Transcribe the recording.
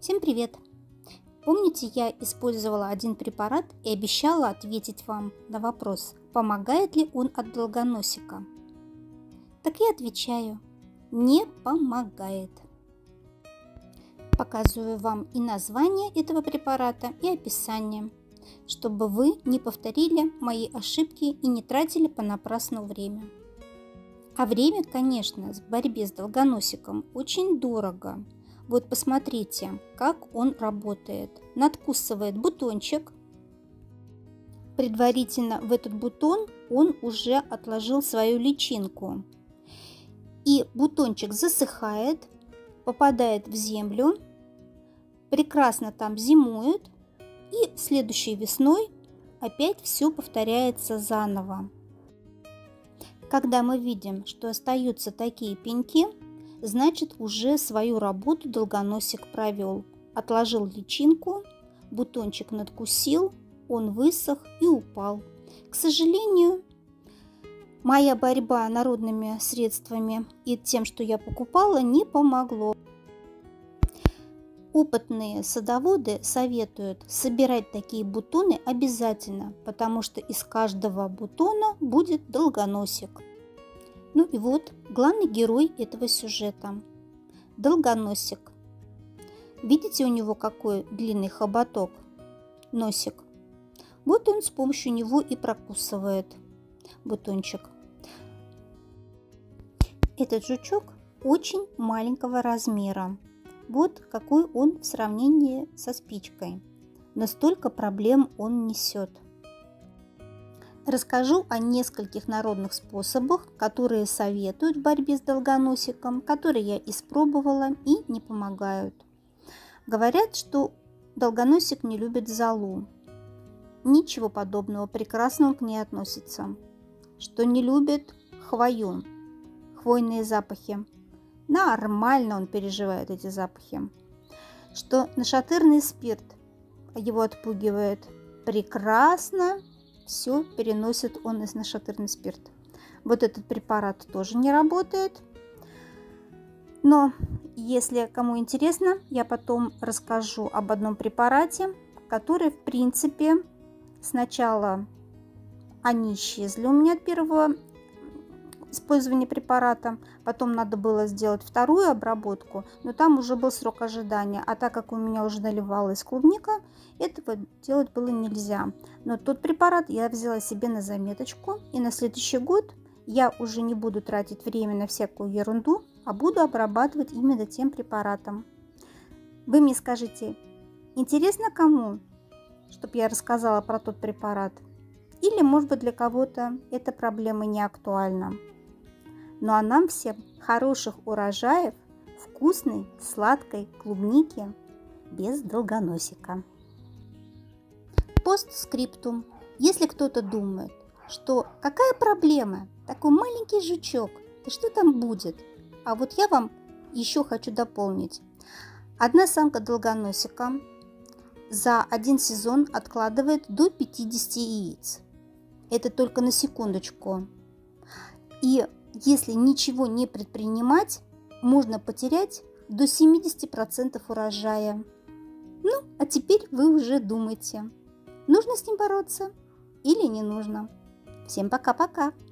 Всем привет! Помните, я использовала один препарат и обещала ответить вам на вопрос, помогает ли он от долгоносика? Так я отвечаю, не помогает. Показываю вам и название этого препарата, и описание, чтобы вы не повторили мои ошибки и не тратили понапрасну время. А время, конечно, в борьбе с долгоносиком очень дорого. Вот посмотрите, как он работает. Надкусывает бутончик. Предварительно в этот бутон он уже отложил свою личинку. И бутончик засыхает, попадает в землю, прекрасно там зимует. И следующей весной опять все повторяется заново. Когда мы видим, что остаются такие пеньки, значит, уже свою работу долгоносик провел. Отложил личинку, бутончик надкусил, он высох и упал. К сожалению, моя борьба народными средствами и тем, что я покупала, не помогло. Опытные садоводы советуют собирать такие бутоны обязательно, потому что из каждого бутона будет долгоносик. Ну и вот главный герой этого сюжета – долгоносик. Видите, у него какой длинный хоботок, носик. Вот он с помощью него и прокусывает бутончик. Этот жучок очень маленького размера. Вот какой он в сравнении со спичкой. Но столько проблем он несет. Расскажу о нескольких народных способах, которые советуют в борьбе с долгоносиком, которые я испробовала и не помогают. Говорят, что долгоносик не любит золу. Ничего подобного, прекрасно он к ней относится. Что не любит хвою, хвойные запахи. Нормально он переживает эти запахи. Что нашатырный спирт его отпугивает. Прекрасно все переносит он из нашатырный спирт. Вот этот препарат тоже не работает. Но если кому интересно, я потом расскажу об одном препарате, который, в принципе, сначала они исчезли у меня от первого использования препарата, потом надо было сделать вторую обработку, но там уже был срок ожидания, а так как у меня уже наливалась клубника, этого делать было нельзя. Но тот препарат я взяла себе на заметочку, и на следующий год я уже не буду тратить время на всякую ерунду, а буду обрабатывать именно тем препаратом. Вы мне скажите, интересно кому, чтобы я рассказала про тот препарат? Или, может быть, для кого-то эта проблема не актуальна? Ну а нам всем хороших урожаев, вкусной, сладкой клубники без долгоносика. Постскриптум. Если кто-то думает, что какая проблема, такой маленький жучок, да что там будет? А вот я вам еще хочу дополнить. Одна самка долгоносика за один сезон откладывает до 50 яиц. Это только на секундочку. И если ничего не предпринимать, можно потерять до 70% урожая. Ну, а теперь вы уже думаете, нужно с ним бороться или не нужно. Всем пока-пока!